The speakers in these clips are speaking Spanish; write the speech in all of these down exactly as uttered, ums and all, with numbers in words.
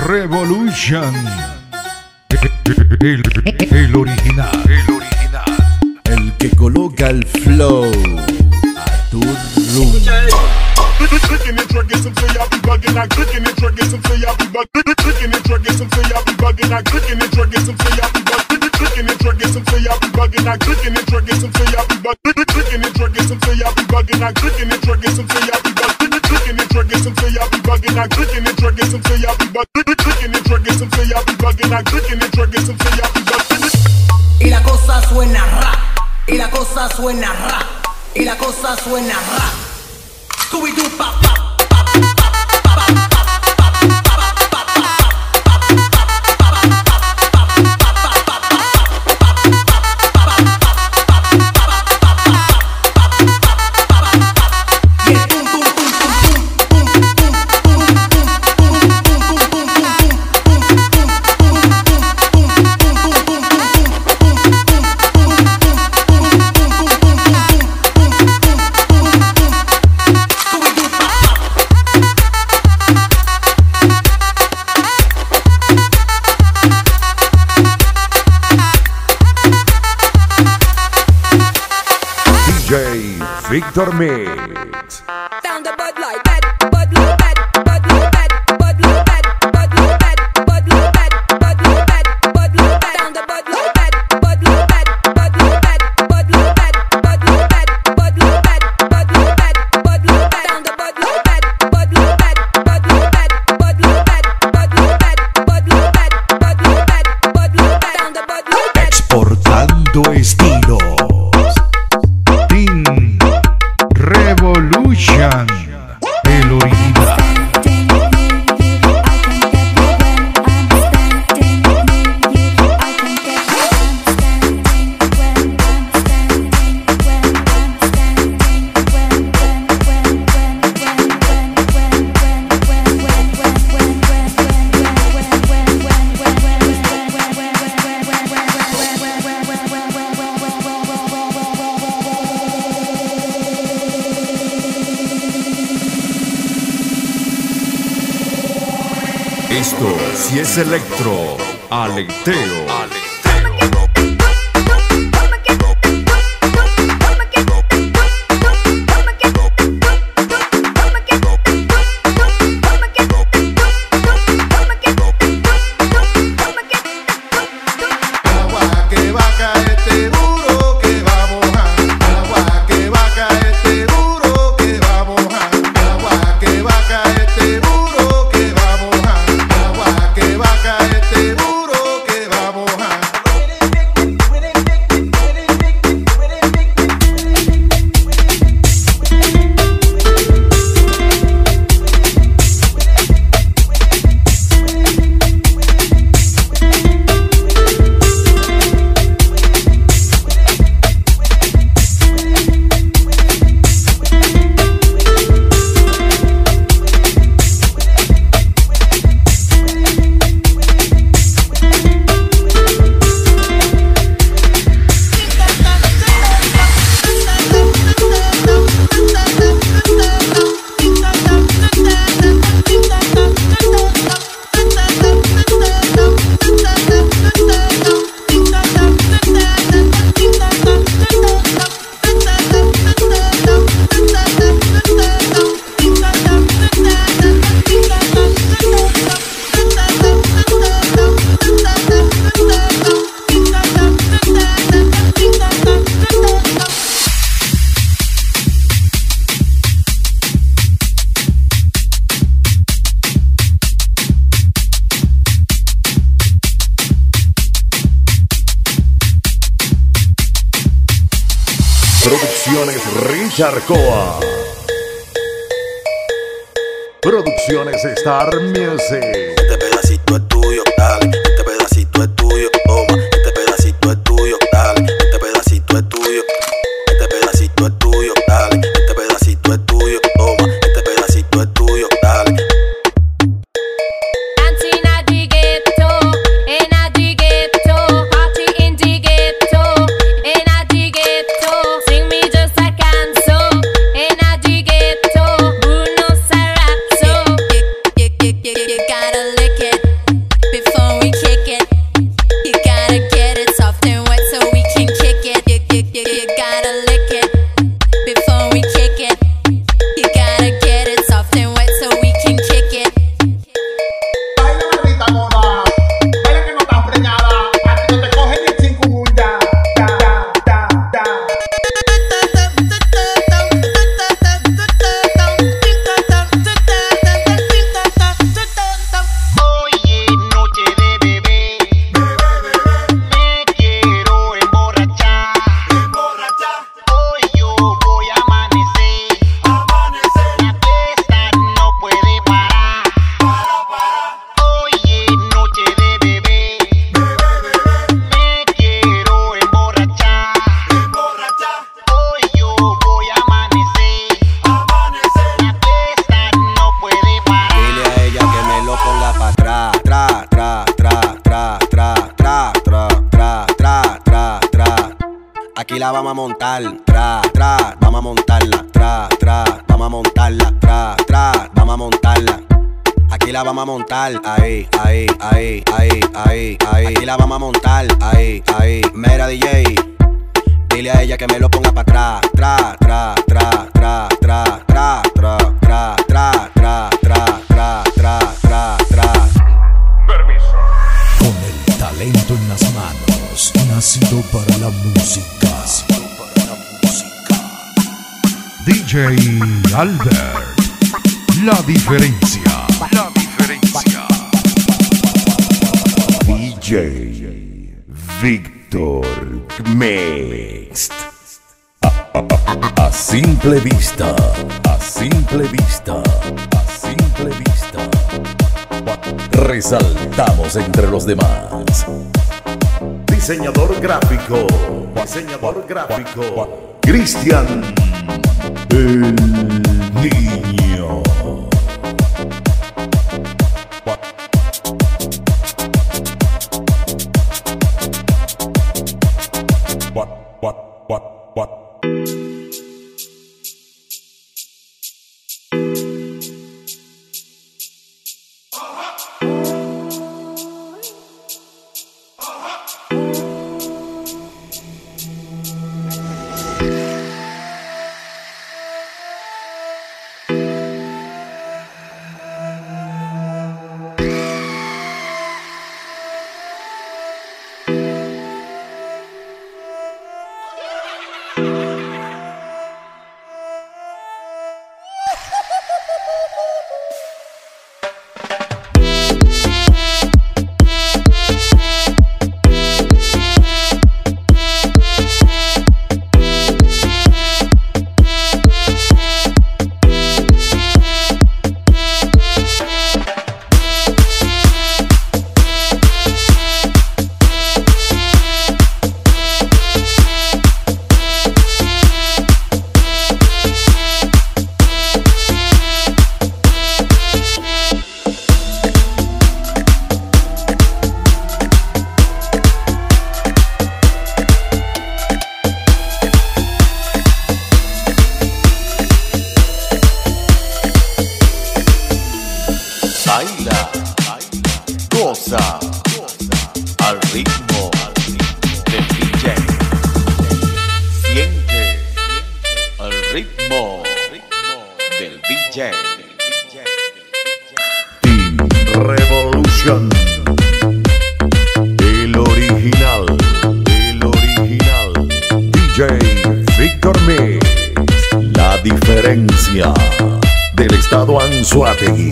Revolution. El, el original. El original. El que coloca el flow a tu rumbo. Clicking and drug some say I be bugging. I clicking and drug some say I be bugging. Clicking and drug some say I be bugging. I clicking and drug some say I be bugging. Clicking and drug some say I be bugging. I clicking and drug some say I be bugging. Clicking and drug some say I be bugging. I clicking and drug some say I be bugging. Clicking and drug some say I be bugging. I clicking and drug some say I be bugging. Clicking and drug some say I be bugging. I clicking and drug some say I be bugging. Y la cosa suena ra, y la cosa suena ra, y la cosa suena ra. Scooby-Doo pop pop. Victor Mix. Down the Bud Light bed, Bud Light bed, Bud Light bed, Bud Light bed, Bud Light bed, Bud Light bed, Bud Light bed, Bud Light bed. Down the Bud Light bed, Bud Light bed, Bud Light bed, Bud Light bed, Bud Light bed, Bud Light bed, Bud Light bed, Bud Light bed. Down the Bud Light bed, Bud Light bed, Bud Light bed, Bud Light bed, Bud Light bed, Bud Light bed, Bud Light bed, Bud Light bed. Down the Bud Light bed. Exportando estilos. Revolution, el original. Esto si es electro, aleteo. Producciones Richard Coa. Producciones Star Music. Este pedacito es tuyo, dale. Este pedacito es tuyo, toma. Este pedacito es tuyo, dale. Este pedacito es tuyo. Este pedacito es tuyo, dale. Este pedacito es tuyo, toma. Este pedacito es tuyo, dale. Dancing at the ghetto, in at the ghetto, party in the ghetto, in at the ghetto. Sing me just a canso, in at the ghetto. Bruno Sarazzo, you, you, you, you, you gotta lick it. a montar, tra, tra, vamos a montarla, tra, tra, vamos a montarla, tra, tra, vamos a montarla. Aquí la vamos a montar, ahí, ahí, ahí, ahí, ahí, ahí. Aquí la vamos a montar, ahí, ahí. Mira D J, dile a ella que me lo ponga para atrás, tra, tra, tra, tra, tra, tra, tra, tra, tra, tra, tra, tra, tra, tra, tra. Permiso. Con el talento en las manos, nacido para la música. Nacido para la música. D J Albert, la diferencia. La diferencia. D J Víctor Mixed. A, a, a, a simple vista, a simple vista, a simple vista. Resaltamos entre los demás. Diseñador gráfico, diseñador gráfico, Cristian el Niño. What, what, what, what? Baila, goza, al ritmo del D J. Siente el ritmo del D J. Team Revolution. El original, el original. D J Víctor Mix. La diferencia del estado Anzoátegui.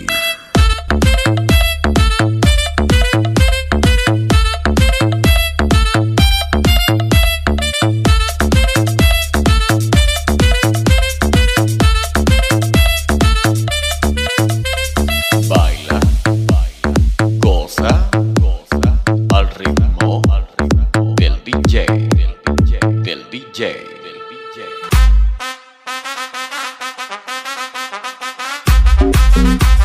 Baila, goza, al ritmo del D J, del D J, del D J.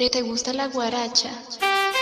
¿Te, te gusta la guaracha?